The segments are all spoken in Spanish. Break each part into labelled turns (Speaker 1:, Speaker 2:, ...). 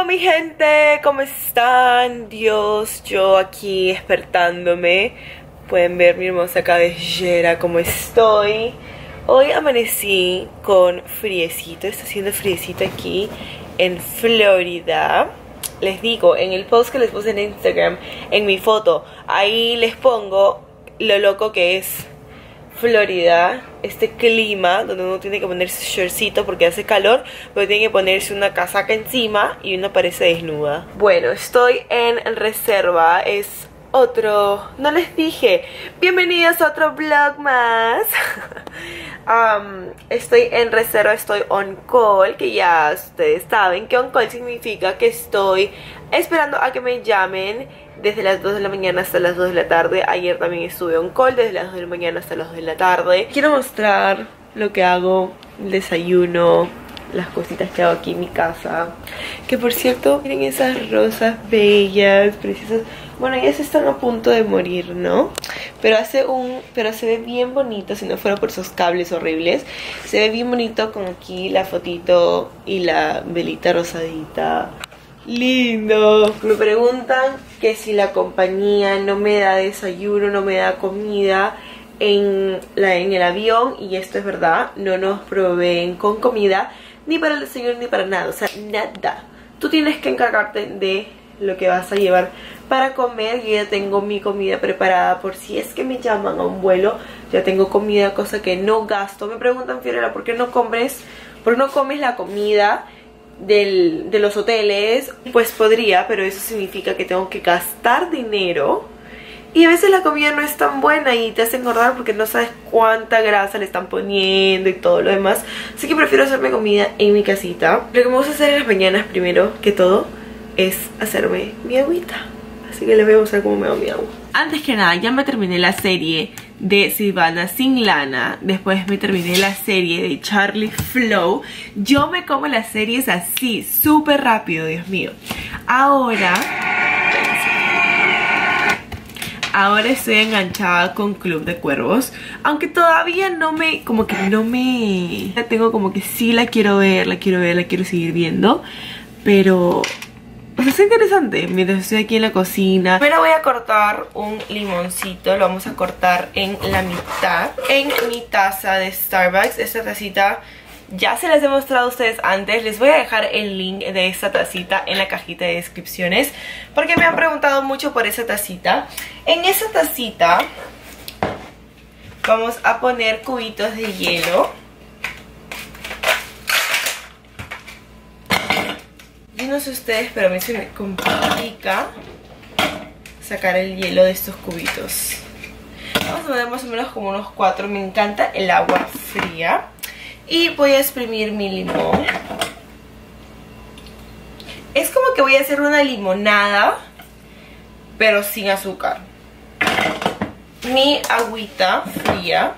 Speaker 1: Hello mi gente, ¿cómo están? Dios, yo aquí despertándome. Pueden ver mi hermosa cabellera, cómo estoy. Hoy amanecí con friecito, está haciendo friecito aquí en Florida. Les digo, en el post que les puse en Instagram, en mi foto, ahí les pongo lo loco que es Florida, este clima donde uno tiene que ponerse shortcito porque hace calor, pero tiene que ponerse una casaca encima y uno parece desnuda. Bueno, estoy en reserva, es otro, no les dije, bienvenidos a otro vlog más. Estoy en reserva, estoy on call, que ya ustedes saben que on call significa que estoy esperando a que me llamen desde las 2 de la mañana hasta las 2 de la tarde. Ayer también estuve on call desde las 2 de la mañana hasta las 2 de la tarde. Quiero mostrar lo que hago, el desayuno, las cositas que hago aquí en mi casa. Que por cierto, miren esas rosas bellas, preciosas. Bueno, ya se están a punto de morir, ¿no? Pero se ve bien bonito, si no fuera por esos cables horribles. Se ve bien bonito con aquí la fotito y la velita rosadita. Lindo. Me preguntan que si la compañía no me da desayuno, no me da comida en el avión. Y esto es verdad, no nos proveen con comida ni para el desayuno ni para nada, o sea, nada. Tú tienes que encargarte de lo que vas a llevar para comer. Yo ya tengo mi comida preparada por si es que me llaman a un vuelo. Ya tengo comida, cosa que no gasto. Me preguntan, Fiorella, ¿por qué no comes la comida de los hoteles? Pues podría, pero eso significa que tengo que gastar dinero. Y a veces la comida no es tan buena y te hace engordar porque no sabes cuánta grasa le están poniendo y todo lo demás. Así que prefiero hacerme comida en mi casita. Lo que me gusta hacer en las mañanas, primero que todo, es hacerme mi agüita. Así que les voy a mostrar cómo me hago mi agua. Antes que nada, ya me terminé la serie de Silvana sin lana. Después me terminé la serie de Charlie Flow. Yo me como las series así, súper rápido, Dios mío. Ahora estoy enganchada con Club de Cuervos. Aunque todavía ya tengo como que sí la quiero ver, la quiero seguir viendo. Pero o sea, es interesante mientras estoy aquí en la cocina. Primero voy a cortar un limoncito. Lo vamos a cortar en la mitad. En mi taza de Starbucks. Esta tacita ya se las he mostrado a ustedes antes. Les voy a dejar el link de esta tacita en la cajita de descripciones, porque me han preguntado mucho por esa tacita. En esa tacita vamos a poner cubitos de hielo. Yo no sé ustedes, pero a mí se me complica sacar el hielo de estos cubitos. Vamos a poner más o menos como unos 4. Me encanta el agua fría. Y voy a exprimir mi limón. Es como que voy a hacer una limonada, pero sin azúcar. Mi agüita fría.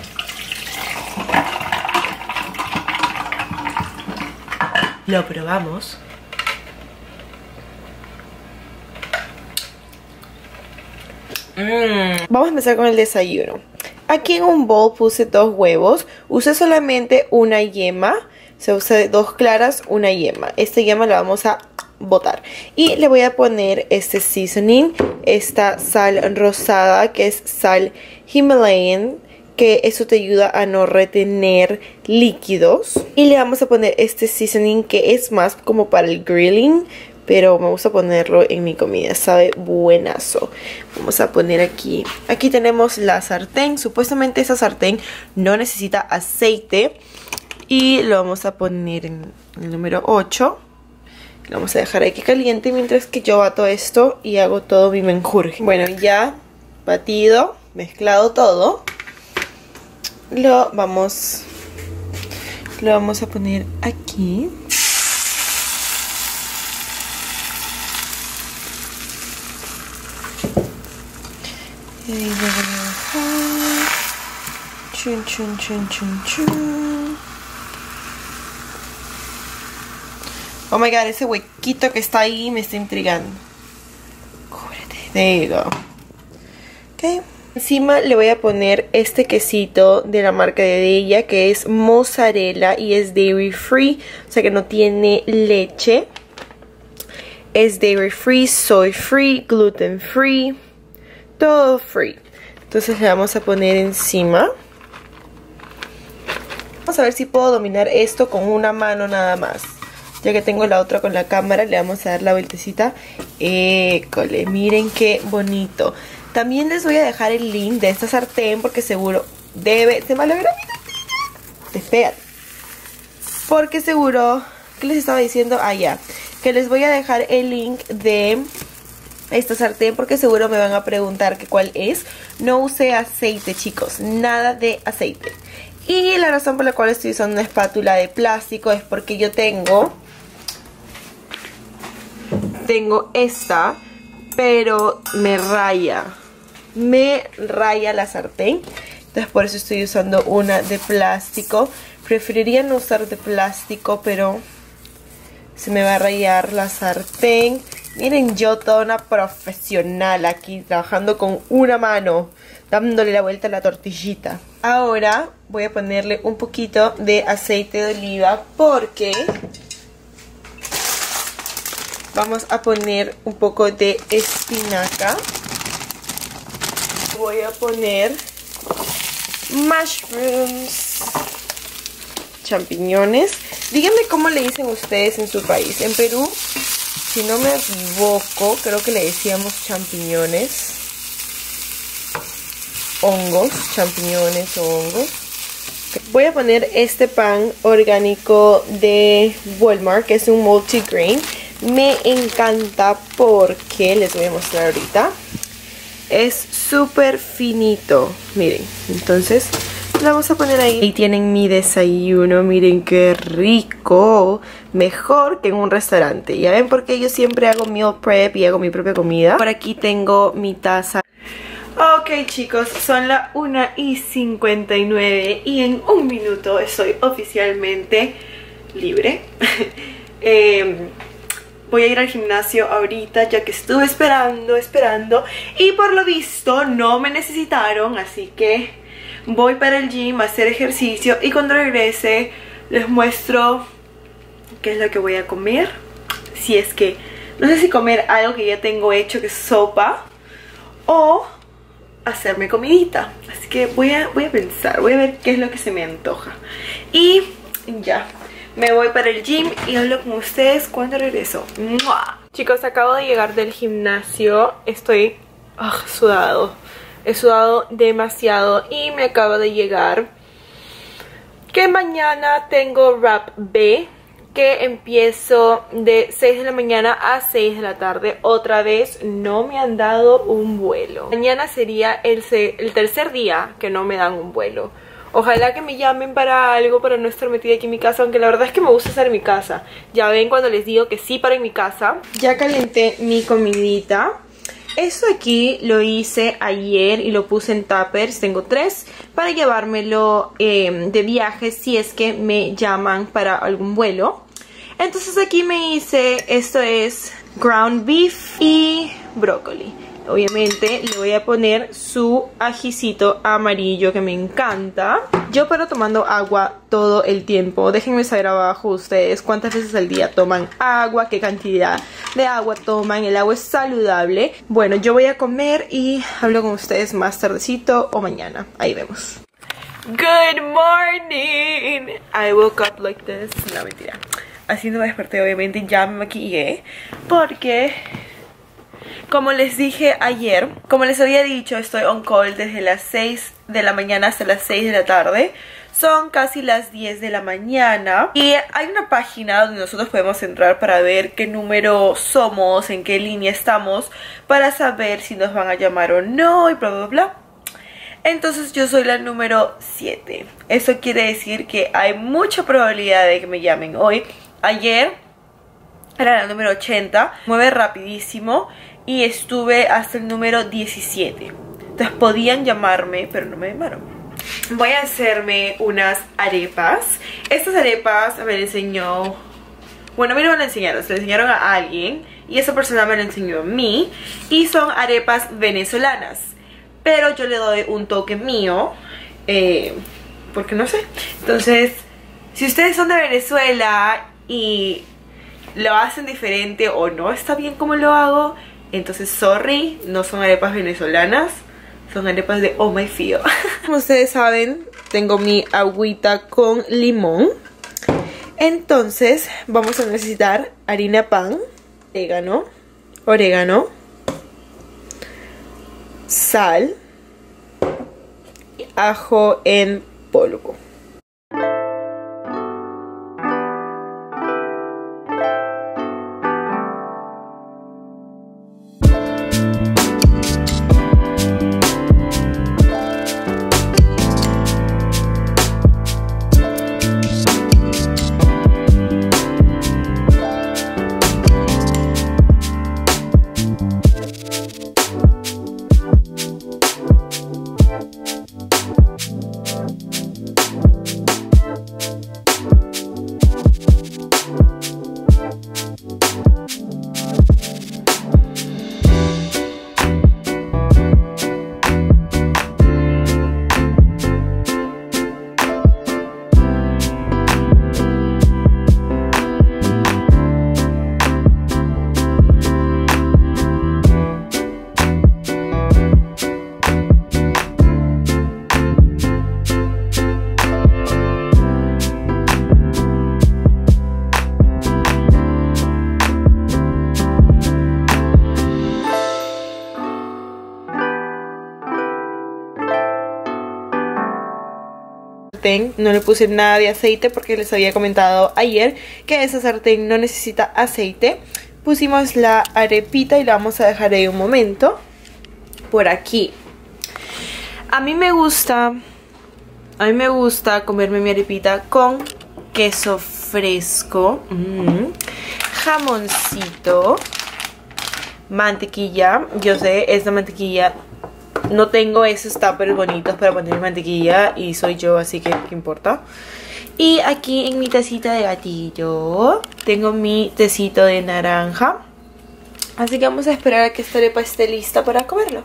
Speaker 1: Lo probamos. Vamos a empezar con el desayuno. Aquí en un bowl puse 2 huevos. Usé solamente una yema. Se usa 2 claras, una yema. Esta yema la vamos a botar. Y le voy a poner este seasoning, esta sal rosada, que es sal Himalayan, que eso te ayuda a no retener líquidos. Y le vamos a poner este seasoning, que es más como para el grilling, pero me gusta ponerlo en mi comida, sabe buenazo. Vamos a poner aquí. Aquí tenemos la sartén. Supuestamente esa sartén no necesita aceite. Y lo vamos a poner en el número 8. Lo vamos a dejar ahí que caliente mientras que yo bato esto y hago todo mi menjurje. Bueno, ya batido, mezclado todo, lo vamos a poner aquí. Y ahí lo voy a dejar. Chun, chun, chun, chun, chun. Oh my god, ese huequito que está ahí me está intrigando. Cúbrete. There you go. Ok. Encima le voy a poner este quesito de la marca de ella, que es mozzarella y es dairy free, o sea que no tiene leche. Es dairy free, soy free, gluten free, todo free. Entonces le vamos a poner encima. Vamos a ver si puedo dominar esto con una mano nada más. Ya que tengo la otra con la cámara, le vamos a dar la vueltecita. École, miren qué bonito. También les voy a dejar el link de esta sartén porque seguro debe... Se malogra mi tortilla. Despégate. Porque seguro... ¿Qué les estaba diciendo? Ah, ya. Que les voy a dejar el link de esta sartén porque seguro me van a preguntar que cuál es. No usé aceite, chicos. Nada de aceite. Y la razón por la cual estoy usando una espátula de plástico es porque yo tengo esta, pero me raya la sartén. Entonces por eso estoy usando una de plástico. Preferiría no usar de plástico, pero se me va a rayar la sartén. Miren, yo toda una profesional aquí trabajando con una mano, dándole la vuelta a la tortillita. Ahora voy a ponerle un poquito de aceite de oliva porque vamos a poner un poco de espinaca. Voy a poner mushrooms, champiñones. Díganme cómo le dicen ustedes en su país. En Perú, si no me equivoco, creo que le decíamos champiñones. Hongos, champiñones o hongos. Voy a poner este pan orgánico de Walmart, que es un multigrain. Me encanta porque, les voy a mostrar ahorita, es súper finito. Miren, entonces lo vamos a poner ahí. Ahí tienen mi desayuno, miren qué rico. Mejor que en un restaurante. Ya ven por qué yo siempre hago meal prep y hago mi propia comida. Por aquí tengo mi taza. Ok, chicos, son las 1:59 y en un minuto estoy oficialmente libre. Voy a ir al gimnasio ahorita, ya que estuve esperando y por lo visto no me necesitaron, así que voy para el gym a hacer ejercicio y cuando regrese les muestro qué es lo que voy a comer. Si es que, no sé si comer algo que ya tengo hecho, que es sopa, o hacerme comidita. Así que voy a pensar, voy a ver qué es lo que se me antoja. Y ya, me voy para el gym y hablo con ustedes cuando regreso. ¡Mua! Chicos, acabo de llegar del gimnasio. Estoy sudado. He sudado demasiado y me acaba de llegar que mañana tengo Rap B, que empiezo de 6 de la mañana a 6 de la tarde. Otra vez no me han dado un vuelo. Mañana sería el tercer día que no me dan un vuelo. Ojalá que me llamen para algo, para no estar metida aquí en mi casa, aunque la verdad es que me gusta estar en mi casa. Ya ven cuando les digo que sí para en mi casa. Ya calenté mi comidita. Esto aquí lo hice ayer y lo puse en tuppers, tengo 3, para llevármelo de viaje si es que me llaman para algún vuelo. Entonces aquí me hice, esto es ground beef y brócoli. Obviamente le voy a poner su ajicito amarillo que me encanta. Yo paro tomando agua todo el tiempo. Déjenme saber abajo ustedes cuántas veces al día toman agua, qué cantidad de agua toman. El agua es saludable. Bueno, yo voy a comer y hablo con ustedes más tardecito o mañana. Ahí vemos. Good morning. I woke up like this. No, mentira. Así no me desperté, obviamente. Ya me maquillé porque, como les dije ayer, como les había dicho, estoy on call desde las 6 de la mañana hasta las 6 de la tarde. Son casi las 10 de la mañana. Y hay una página donde nosotros podemos entrar para ver qué número somos, en qué línea estamos, para saber si nos van a llamar o no y bla bla bla. Entonces yo soy la número 7. Eso quiere decir que hay mucha probabilidad de que me llamen hoy. Ayer era la número 80, mueve rapidísimo, y estuve hasta el número 17. Entonces podían llamarme, pero no me llamaron. Voy a hacerme unas arepas. Estas arepas me las enseñó... Bueno, a mí no me las enseñaron, se las enseñaron a alguien y esa persona me la enseñó a mí. Y son arepas venezolanas, pero yo le doy un toque mío, porque no sé. Entonces, si ustedes son de Venezuela y lo hacen diferente o no está bien como lo hago, entonces sorry, no son arepas venezolanas, son arepas de Oh My Fio. Como ustedes saben, tengo mi agüita con limón. Entonces vamos a necesitar harina pan, orégano, sal, ajo en polvo. No le puse nada de aceite porque les había comentado ayer que esa sartén no necesita aceite. Pusimos la arepita y la vamos a dejar ahí un momento por aquí. A mí me gusta comerme mi arepita con queso fresco, jamoncito, mantequilla. Yo sé, esta mantequilla, no tengo esos tuppers bonitos para poner mantequilla y soy yo, así que ¿qué importa? Y aquí en mi tacita de gatillo tengo mi tecito de naranja. Así que vamos a esperar a que esta arepa esté lista para comerlo.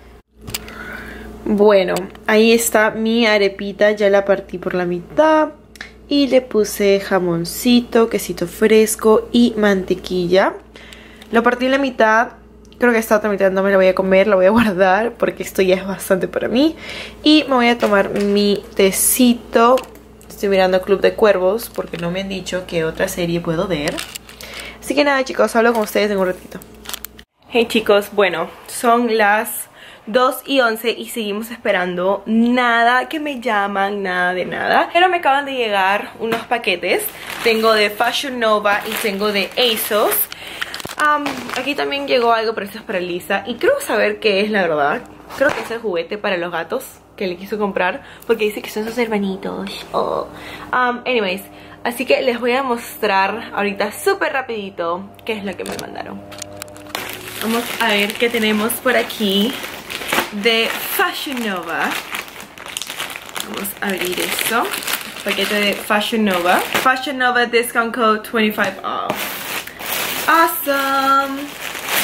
Speaker 1: Bueno, ahí está mi arepita, ya la partí por la mitad y le puse jamoncito, quesito fresco y mantequilla. Lo partí en la mitad. Creo que esta otra mitad no me la voy a comer, la voy a guardar porque esto ya es bastante para mí. Y me voy a tomar mi tecito. Estoy mirando Club de Cuervos porque no me han dicho qué otra serie puedo ver. Así que nada, chicos, hablo con ustedes en un ratito. Hey chicos, bueno, son las 2:11 y seguimos esperando. Nada que me llaman, nada de nada. Pero me acaban de llegar unos paquetes. Tengo de Fashion Nova y tengo de ASOS. Aquí también llegó algo, pero esto es para Lisa. Y creo saber qué es, la verdad. Creo que es el juguete para los gatos que le quiso comprar, porque dice que son sus hermanitos. Anyways, así que les voy a mostrar ahorita súper rapidito qué es lo que me mandaron. Vamos a ver qué tenemos por aquí de Fashion Nova. Vamos a abrir esto. Paquete de Fashion Nova. Fashion Nova discount code 25 off. Awesome.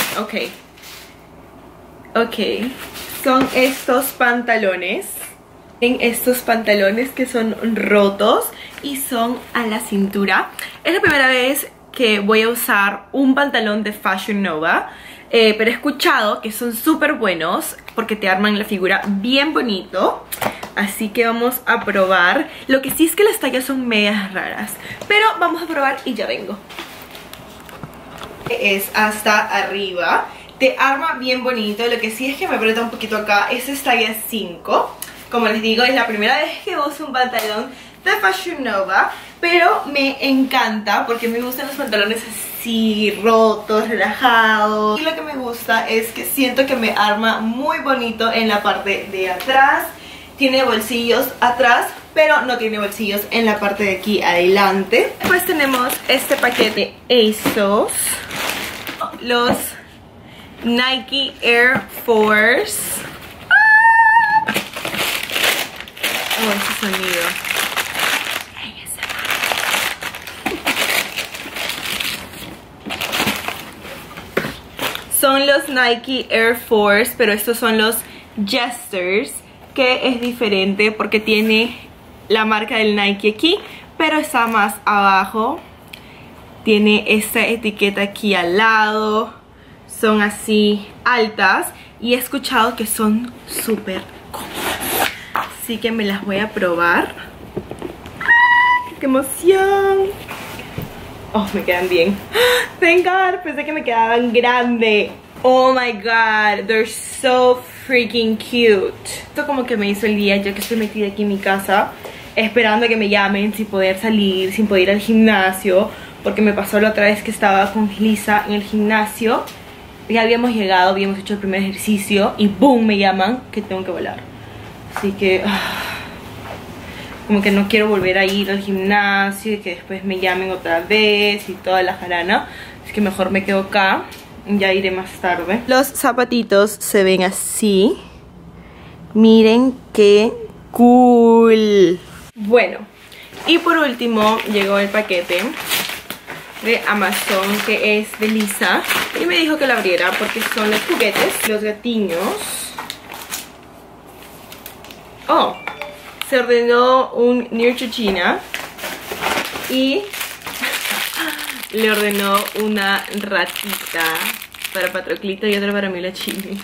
Speaker 1: Ok. Son estos pantalones. En estos pantalones que son rotos y son a la cintura. Es la primera vez que voy a usar un pantalón de Fashion Nova. Pero he escuchado que son súper buenos porque te arman la figura bien bonito. Así que vamos a probar. Lo que sí es que las tallas son medias raras, pero vamos a probar y ya vengo. Es hasta arriba, te arma bien bonito. Lo que sí es que me aprieta un poquito acá. Esta es talla 5. Como les digo, es la primera vez que uso un pantalón de Fashion Nova, pero me encanta porque me gustan los pantalones así rotos, relajados. Y lo que me gusta es que siento que me arma muy bonito en la parte de atrás. Tiene bolsillos atrás, pero no tiene bolsillos en la parte de aquí adelante. Después tenemos este paquete ASOS, los Nike Air Force. Oh, ese sonido. Son los Nike Air Force, pero estos son los Jesters, que es diferente porque tiene la marca del Nike aquí, pero está más abajo. Tiene esta etiqueta aquí al lado. Son así altas y he escuchado que son súper cómodas. Así que me las voy a probar. ¡Qué emoción! Oh, me quedan bien. Thank God, pensé que me quedaban grande. Oh my God, they're so freaking cute. Esto como que me hizo el día, ya que estoy metida aquí en mi casa esperando a que me llamen sin poder salir, sin poder ir al gimnasio, porque me pasó la otra vez que estaba con Lisa en el gimnasio. Ya habíamos llegado, habíamos hecho el primer ejercicio y boom, me llaman que tengo que volar. Así que como que no quiero volver a ir al gimnasio y que después me llamen otra vez y toda la jarana. Así que mejor me quedo acá, ya iré más tarde. Los zapatitos se ven así. Miren qué cool. Bueno, y por último llegó el paquete de Amazon, que es de Lisa, y me dijo que la abriera porque son los juguetes, los gatiños. Oh, se ordenó un Neutrogena y le ordenó una ratita para Patroclito y otra para Mila Chini.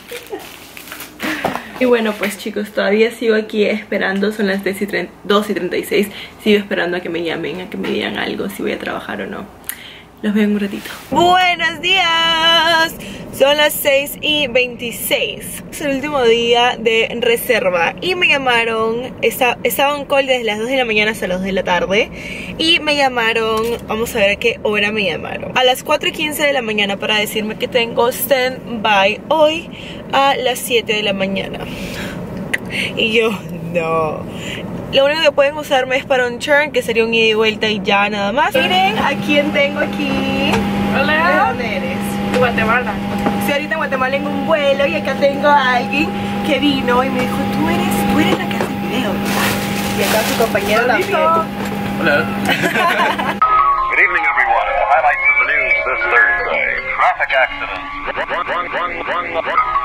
Speaker 1: Y bueno, pues chicos, todavía sigo aquí esperando. Son las 2:36. Sigo esperando a que me llamen, a que me digan algo, si voy a trabajar o no. Los veo en un ratito. ¡Buenos días! Son las 6:26. Es el último día de reserva y me llamaron. Estaba en call desde las 2 de la mañana hasta las 2 de la tarde. Y me llamaron, vamos a ver a qué hora me llamaron. A las 4:15 de la mañana para decirme que tengo stand-by hoy a las 7 de la mañana. Y yo, no. Lo único que pueden usarme es para un turn, que sería un ida y vuelta y ya nada más. Miren a quién tengo aquí. Hola. ¿De dónde eres? De Guatemala. Estoy ahorita en Guatemala en un vuelo y acá tengo a alguien que vino y me dijo, tú eres la que hace video, ¿verdad? Y acá su compañero también.
Speaker 2: Hola. Good evening, everyone. The highlights of the news this Thursday. Traffic accidents. Run.